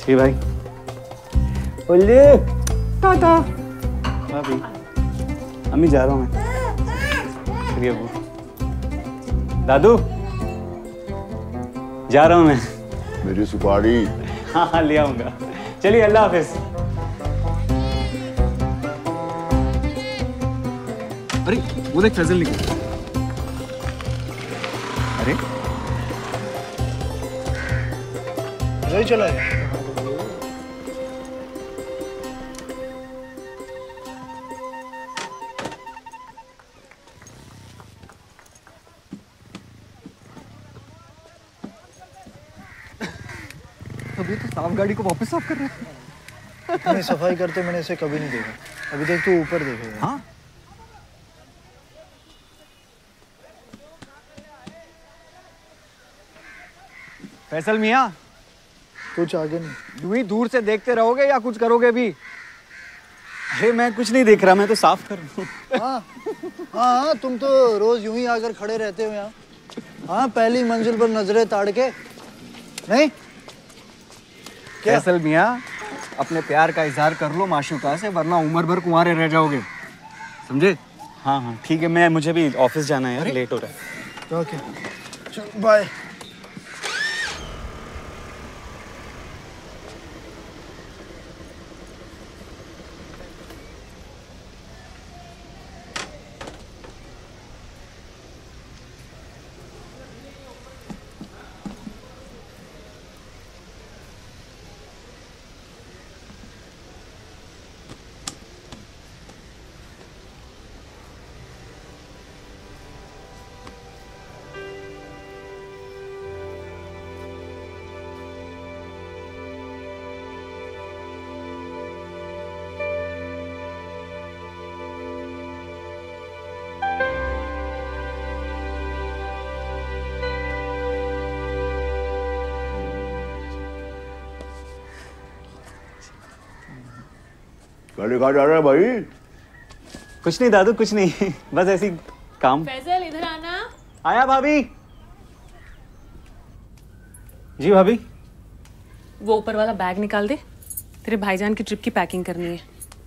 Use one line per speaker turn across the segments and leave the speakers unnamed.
जी भाई। बोलिए टाटा। भाभी अम्मी जा रहा हूँ मैं। चलिए अबू। दादू जा रहा हूँ मैं।
मेरी सुपारी।
हाँ हाँ ले आऊंगा। चलिए अल्लाह हाफिज। अरे वो देख फैजल निकल। अरे
इधर चला है।
अभी तो साफ गाड़ी को वापस साफ कर रहे हैं।
इतनी सफाई करते मैंने इसे कभी नहीं देखा। अभी देख तू ऊपर देखेगा।
हाँ फैसल मियाँ,
कुछ आगे नहीं।
यूं ही दूर से देखते रहोगे या कुछ करोगे भी?
अरे मैं कुछ नहीं देख रहा, मैं तो साफ कर रहा हूँ।
हाँ, तुम तो रोज यूं ही आकर खड़े रहते हो यहाँ। हाँ, पहली मंजिल पर नजरें ताड़ के नहीं।
फैसल मियाँ, अपने प्यार का इजहार कर लो माशूका से, वरना उम्र भर कुंवारे रह जाओगे, समझे?
हाँ हाँ ठीक है, मुझे भी ऑफिस जाना है यार, लेट हो रहा है।
ओके चल बाय।
गाड़ी कहाँ जा रहा है भाई?
कुछ नहीं दादू, कुछ नहीं, बस ऐसी काम।
फैजल इधर आना।
आया भाभी। जी भाभी।
वो ऊपर वाला बैग निकाल दे, तेरे भाईजान की ट्रिप की पैकिंग करनी है।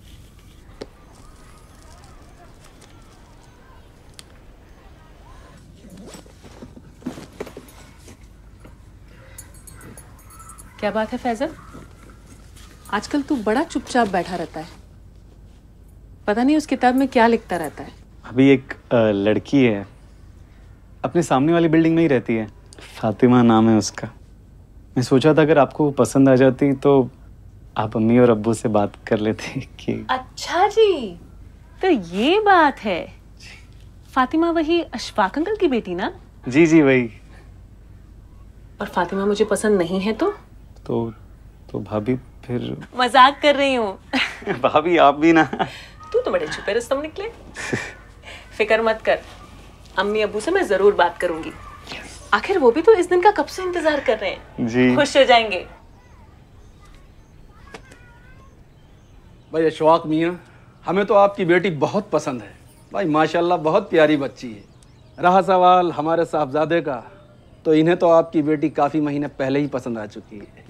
क्या बात है फैजल, आजकल तू बड़ा चुपचाप बैठा रहता है, पता नहीं उस किताब में क्या लिखता रहता है।
अभी एक लड़की है, अपने सामने वाली बिल्डिंग में ही रहती है, फातिमा नाम है उसका। मैं सोचा था अगर आपको पसंद आ जाती तो आप अम्मी और अब्बू से बात कर लेते कि।
अच्छा जी, तो ये बात है। फातिमा वही अशफाक अंकल की बेटी ना?
जी जी वही।
और फातिमा मुझे पसंद नहीं है
तो भाभी फिर।
मजाक कर रही हूँ।
भाभी आप भी ना।
तू तो बड़े छुपे रुस्तम निकले। फिक्र मत कर, अम्मी अब्बू से मैं जरूर बात करूंगी। आखिर वो भी तो इस दिन का कब से इंतजार कर रहे हैं।
जी।
खुश हो जाएंगे।
भाई अशफाक मियाँ, हमें तो आपकी बेटी बहुत पसंद है भाई, माशाल्लाह बहुत प्यारी बच्ची है। रहा सवाल हमारे साहबजादे का, तो इन्हें तो आपकी बेटी काफ़ी महीने पहले ही पसंद आ चुकी है।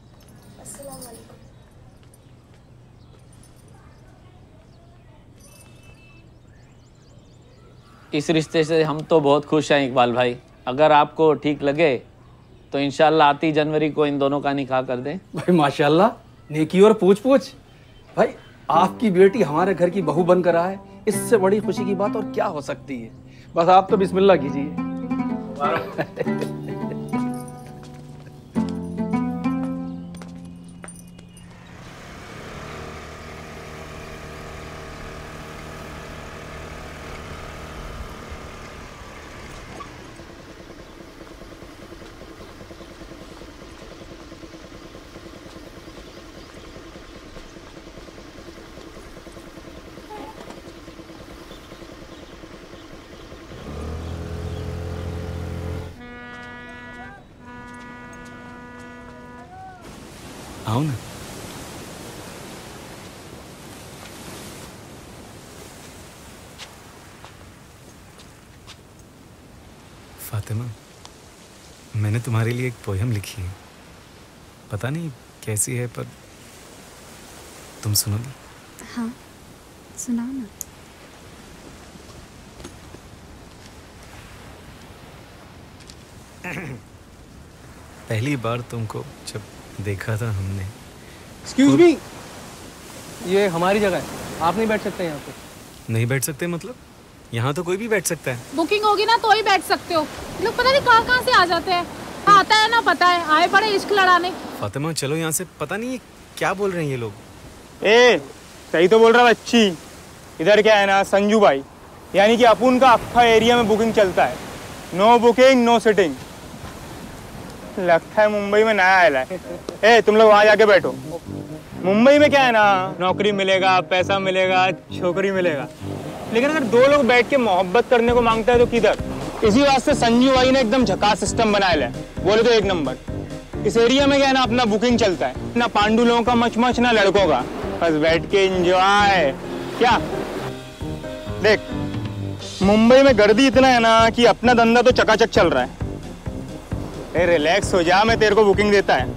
इस रिश्ते से हम तो बहुत खुश हैं इकबाल भाई। अगर आपको ठीक लगे तो इंशाल्लाह आती जनवरी को इन दोनों का निकाह कर दें।
भाई माशाल्लाह, नेकी और पूछ पूछ। भाई आपकी बेटी हमारे घर की बहू बनकर आए, इससे बड़ी खुशी की बात और क्या हो सकती है। बस आप तो बिस्मिल्लाह कीजिए।
आओ ना। फातिमा, मैंने तुम्हारे लिए एक पोयम लिखी है, पता नहीं कैसी है, पर तुम सुनोगी?
हाँ सुनाओ ना।
पहली बार तुमको जब देखा था हमने।
एक्सक्यूज मी, ये हमारी जगह है, आप नहीं बैठ सकते यहाँ पे।
नहीं बैठ सकते मतलब? यहाँ तो कोई भी बैठ सकता है।
बुकिंग होगी ना तो ही बैठ सकते हो। लोग पता नहीं कहाँ से आ जाते हैं। आता है ना पता है, आए पड़े इश्क लड़ाने।
फातिमा चलो यहाँ से, पता नहीं क्या बोल रहे हैं ये लोग।
ए सही तो बोल रहा बच्ची। इधर क्या है ना संजू भाई, यानी कि अपुन का अक्खा एरिया में बुकिंग चलता है। No booking no sitting. लगता है मुंबई में नया आया है। ए तुम लोग वहाँ जाके बैठो। मुंबई में क्या है ना, नौकरी मिलेगा, पैसा मिलेगा, छोकरी मिलेगा, लेकिन अगर दो लोग बैठ के मोहब्बत करने को मांगता है तो किधर। इसी वास्ते संजू भाई ने एकदम झकास सिस्टम बनाया है, बोले तो एक नंबर। इस एरिया में क्या है ना अपना बुकिंग चलता है, ना पांडु लोगों का मच ना लड़कों का, बस बैठ के एंजॉय। क्या देख, मुंबई में गर्दी इतना है ना कि अपना धंधा तो चकाचक चल रहा है। ए रिलैक्स हो जा, मैं तेरे को बुकिंग देता है।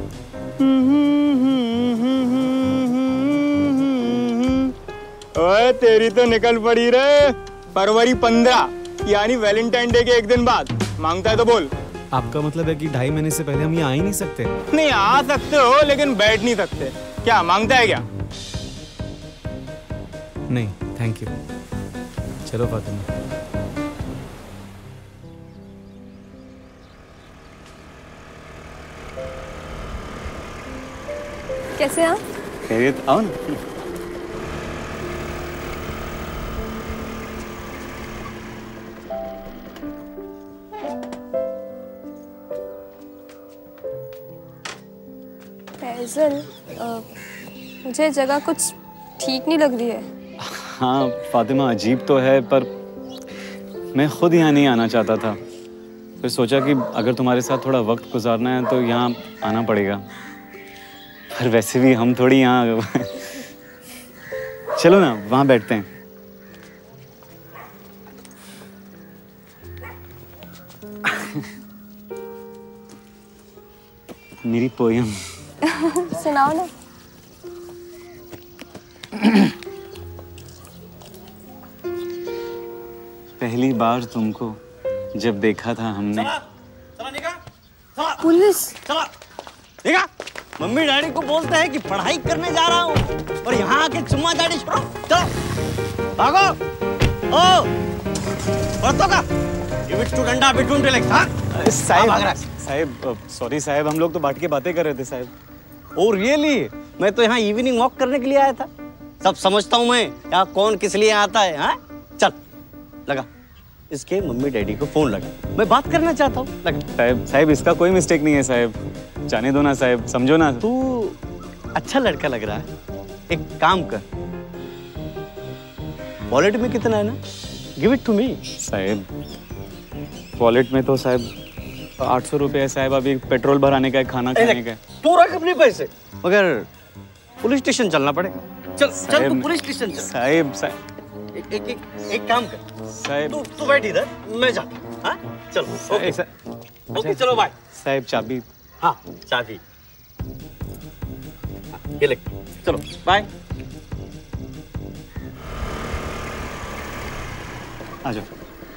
ओए तेरी तो निकल पड़ी रे। फरवरी 15 यानी वैलेंटाइन डे के एक दिन बाद। मांगता है तो बोल।
आपका मतलब है कि 2.5 महीने से पहले हम यहाँ आ ही नहीं सकते?
नहीं आ सकते हो, लेकिन बैठ नहीं सकते। क्या मांगता है क्या?
नहीं थैंक यू। चलो फातिमा।
कैसे आप?
खैरियत, आओ ना।
फैजल, मुझे जगह कुछ ठीक नहीं लग रही है।
हाँ फातिमा अजीब तो है, पर मैं खुद यहाँ नहीं आना चाहता था। फिर सोचा कि अगर तुम्हारे साथ थोड़ा वक्त गुजारना है तो यहाँ आना पड़ेगा। पर वैसे भी हम थोड़ी यहाँ चलो ना वहाँ बैठते हैं। मेरी पोयम
सुनाओ ना।
पहली बार तुमको जब देखा था हमने।
पुलिस।
देखा, मम्मी डैडी को बोलते हैं कि पढ़ाई करने जा रहा हूँ और यहाँ आके चुम्मा चाटी छोड़ो। चलो भागो। ओ बरतों का ये बिट्टू डंडा बिट्टू लेके
साहब सॉरी साहब, हम लोग तो बैठ के बातें कर रहे थे साहब।
Oh really? मैं तो यहाँ इवनिंग वॉक करने के लिए आया था। सब समझता हूँ मैं, यहाँ कौन किस लिए आता है। हाँ चल लगा, इसके मम्मी डैडी को फोन लगा, मैं बात करना चाहता हूँ। लगा
साहब इसका कोई मिस्टेक नहीं है साहब, जाने दो ना साहब, समझो ना।
तू अच्छा लड़का लग रहा है, एक काम कर, वॉलेट में कितना है ना, गिव इट टू मी।
साहब वॉलेट में तो साहब 800 रुपये है साहब, अभी पेट्रोल भराने का है, खाना खाने का है।
तू रख अपने पैसे, मगर पुलिस स्टेशन चलना पड़ेगा। चल चल तू पुलिस स्टेशन चल।
साहब
एक काम कर
साहब,
तू बैठ इधर, मैं जाता हूँ। हाँ चलो ओके चलो बाय।
साहब चाबी।
हाँ चाबी ये ले, चलो बाय।
आ जाओ।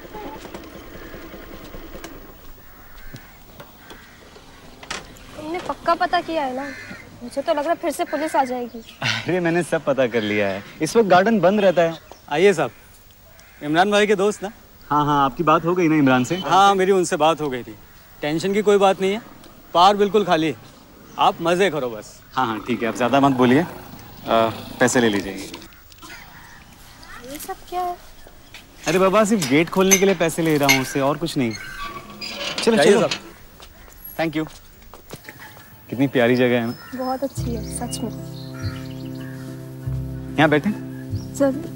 तुमने पक्का पता किया है ना? मुझे तो लग रहा है फिर से पुलिस आ जाएगी।
अरे मैंने सब पता कर लिया है, इस वक्त गार्डन बंद रहता है।
आइए साहब, इमरान भाई के दोस्त ना?
हाँ हाँ, आपकी बात हो गई ना इमरान से?
हाँ मेरी उनसे बात हो गई थी। टेंशन की कोई बात नहीं है, पार बिल्कुल खाली है, आप मज़े करो बस।
हाँ हाँ ठीक है, आप ज़्यादा मत बोलिए, पैसे ले लीजिए।
ये सब क्या है?
अरे बाबा सिर्फ गेट खोलने के लिए पैसे ले रहा हूँ उससे, और कुछ नहीं। चलो चलो, थैंक यू। कितनी प्यारी जगह है ना?
बहुत अच्छी है सच में।
यहाँ बैठे?
जरूर।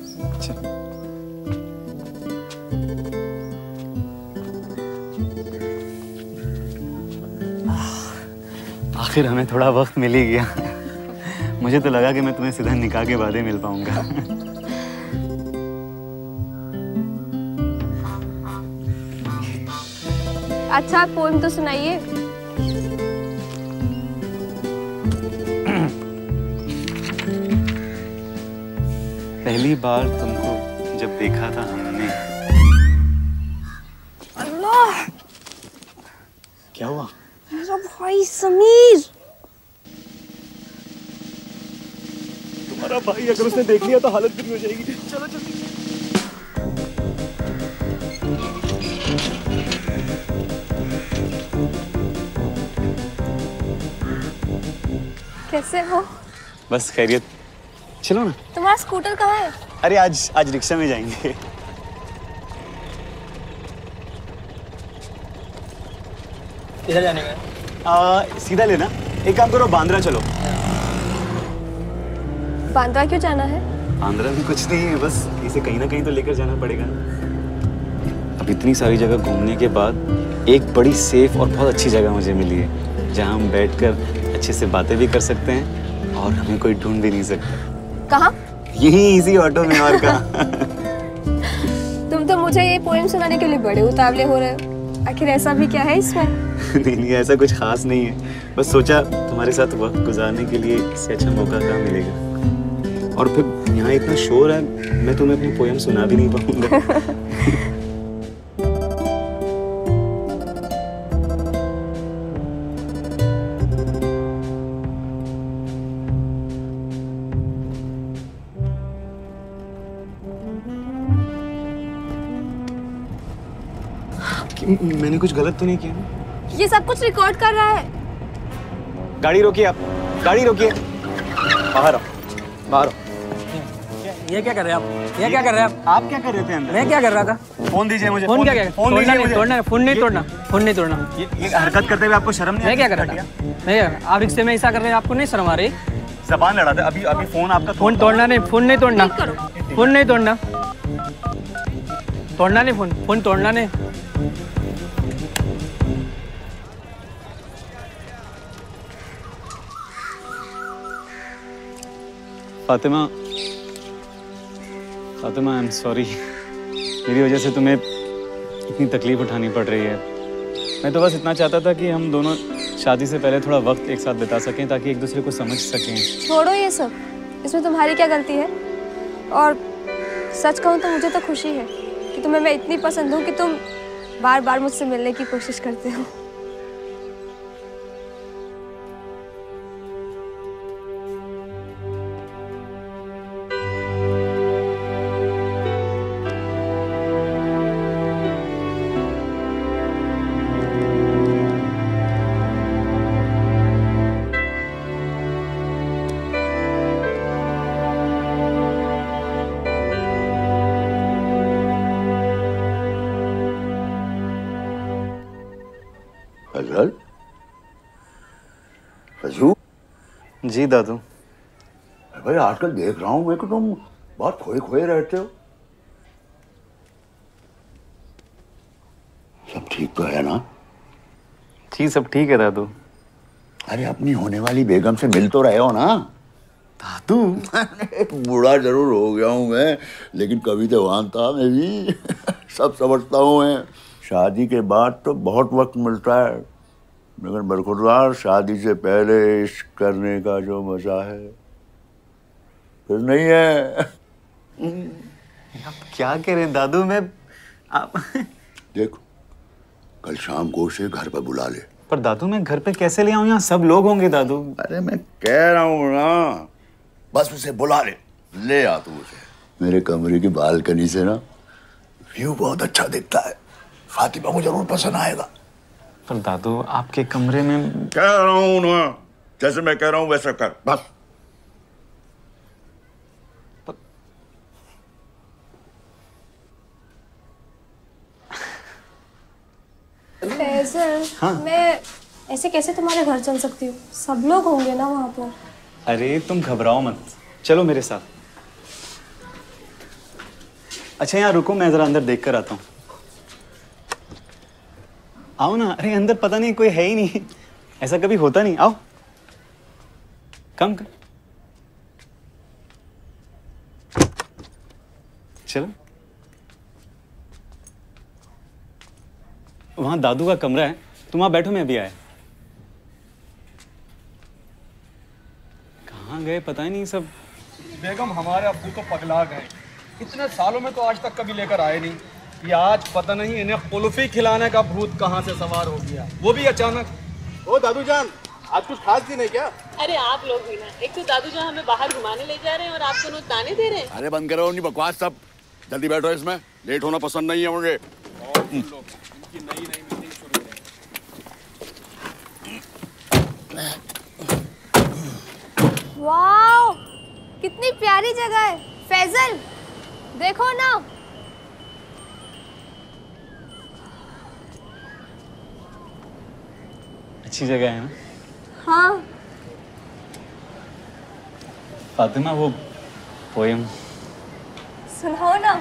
आखिर हमें थोड़ा वक्त मिल ही गया। मुझे तो लगा कि मैं तुम्हें सीधा निकाह के बाद ही मिल पाऊंगा।
अच्छा पोएम तो सुनाइए।
पहली बार तुमको जब देखा था हमने।
अल्लाह,
क्या हुआ?
मेरा भाई समीर।
तुम्हारा भाई अगर उसने देख लिया तो हालत बुरी हो जाएगी। चलो चलो।
कैसे हो?
बस खैरियत। चलो ना।
तुम्हारा स्कूटर कहाँ है?
अरे आज रिक्शा में जाएंगे।
इधर जाने का?
सीधा लेना। एक काम करो, बांद्रा चलो।
बांद्रा क्यों जाना है?
बांद्रा भी कुछ नहीं है, बस इसे कहीं ना कहीं तो लेकर जाना पड़ेगा। अब इतनी सारी जगह घूमने के बाद एक बड़ी सेफ और बहुत अच्छी जगह मुझे मिली है, जहाँ हम बैठकर अच्छे से बातें भी कर सकते हैं और हमें कोई ढूंढ भी नहीं सकता।
कहाँ?
यही इसी ऑटो में। और कहाँ?
तुम तो मुझे ये पोएम सुनाने के लिए बड़े उतावले हो रहे हो। आखिर ऐसा भी क्या है इसमें?
नहीं, ऐसा कुछ खास नहीं है, बस सोचा तुम्हारे साथ वक्त गुजारने के लिए इससे अच्छा मौका कहाँ मिलेगा। और फिर यहाँ इतना शोर है, मैं तुम्हें अपनी पोएम सुना भी नहीं पाऊंगा। मैंने कुछ गलत तो नहीं किया ना?
ये सब कुछ रिकॉर्ड कर रहा है।
गाड़ी रोकिए आप, गाड़ी रोकिए। बाहर आओ, बाहर आओ।
ये क्या कर रहे हैं आप? ये क्या कर रहे हैं आप?
आप क्या कर रहे थे अंदर?
मैं क्या कर रहा था?
फोन दीजिए मुझे।
फोन क्या?
फोन दीजिए मुझे।
तोड़ना, फोन नहीं तोड़ना, फोन नहीं तोड़ना।
ये हरकत करते हुए आपको शर्म नहीं?
मैं क्या कर रहा था? मैं आप रिक्शे में ऐसा कर रहे हैं, आपको नहीं शर्म आ रही?
ज़बान लड़ा था। अभी फोन आपका।
फोन तोड़ना नहीं, फोन नहीं तोड़ना, फोन नहीं तोड़ना, तोड़ना नहीं, फोन तोड़ना नहीं।
Fatima, I am sorry. मेरी वजह से तुम्हें इतनी तकलीफ उठानी पड़ रही है। मैं तो बस इतना चाहता था कि हम दोनों शादी से पहले थोड़ा वक्त एक साथ बिता सकें, ताकि एक दूसरे को समझ सकें।
छोड़ो ये सब, इसमें तुम्हारी क्या गलती है? और सच कहूँ तो मुझे तो खुशी है कि तुम्हें मैं इतनी पसंद हूँ कि तुम बार बार मुझसे मिलने की कोशिश करते हो।
फजल, फजू।
जी दादू।
भाई आजकल देख रहा हूँ मैं कि तुम बहुत खोए खोए रहते हो। सब ठीक तो है ना?
जी सब ठीक है दादू।
अरे अपनी होने वाली बेगम से मिल तो रहे हो ना?
दादू
बूढ़ा जरूर हो गया हूँ मैं, लेकिन कभी तो वहां था मैं भी। सब समझता हूँ मैं। शादी के बाद तो बहुत वक्त मिलता है, लेकिन बरखुरदार शादी से पहले इश्क करने का जो मजा है फिर नहीं है।
आप क्या कह रहे हैं दादू? मैं आप
देखो, कल शाम को उसे घर पर बुला ले।
पर दादू मैं घर पे कैसे ले आऊं? यहाँ सब लोग होंगे दादू।
अरे मैं कह रहा हूँ ना, बस उसे बुला ले आ तू उसे। मेरे कमरे की बालकनी से ना व्यू बहुत अच्छा दिखता है। फातिमा को जरूर पसंद आएगा।
पर दादू आपके कमरे में।
कह रहा हूँ ना, जैसे मैं कह रहा हूँ वैसा कर बस।
फैजल, हाँ? मैं ऐसे कैसे तुम्हारे घर चल सकती हूँ? सब लोग होंगे ना वहाँ पर।
अरे तुम घबराओ मत, चलो मेरे साथ। अच्छा यहाँ रुको, मैं जरा अंदर देख कर आता हूँ। आओ ना। अरे अंदर पता नहीं कोई है ही नहीं, ऐसा कभी होता नहीं। आओ, कम कर। चलो। वहां दादू का कमरा है, तुम वहां बैठो, मैं अभी आया। कहाँ गए पता ही नहीं सब।
बेगम हमारे अब्बू तो पगला गए, इतने सालों में तो आज तक कभी लेकर आए नहीं। ये आज पता नहीं इन्हें कुल्फी खिलाने का भूत कहाँ से सवार हो गया, वो भी अचानक।
ओ दादू जान, आज कुछ खास दिन है क्या?
अरे आप लोग भी ना, एक तो दादू जान हमें बाहर घुमाने ले जा रहे हैं और आप दोनों ताने दे रहे हैं।
अरे बंद करो नहीं बकवास सब, जल्दी बैठो, इसमें लेट होना पसंद नहीं है मुझे।
वाओ, कितनी प्यारी जगह है। फैजल देखो ना।
अच्छी जगह है ना?
हाँ।
फातिमा वो पोयम
सुनाओ ना।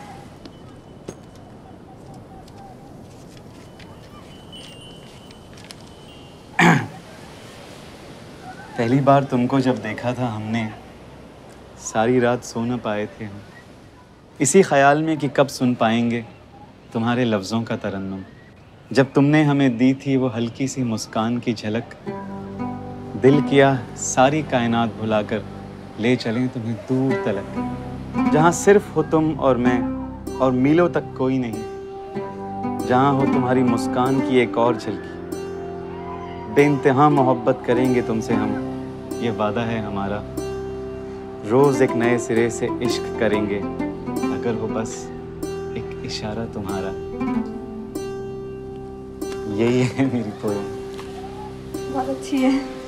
पहली बार तुमको जब देखा था हमने, सारी रात सो न पाए थे हम, इसी ख्याल में कि कब सुन पाएंगे तुम्हारे लफ्ज़ों का तरन्नुम। जब तुमने हमें दी थी वो हल्की सी मुस्कान की झलक, दिल किया सारी कायनात भुलाकर ले चलें तुम्हें दूर तलक, जहाँ सिर्फ हो तुम और मैं और मीलों तक कोई नहीं, जहाँ हो तुम्हारी मुस्कान की एक और झलकी। बेइंतहा मोहब्बत करेंगे तुमसे हम, ये वादा है हमारा। रोज़ एक नए सिरे से इश्क करेंगे, अगर हो बस एक इशारा तुम्हारा। यही है मेरी पोएम।
बहुत अच्छी है।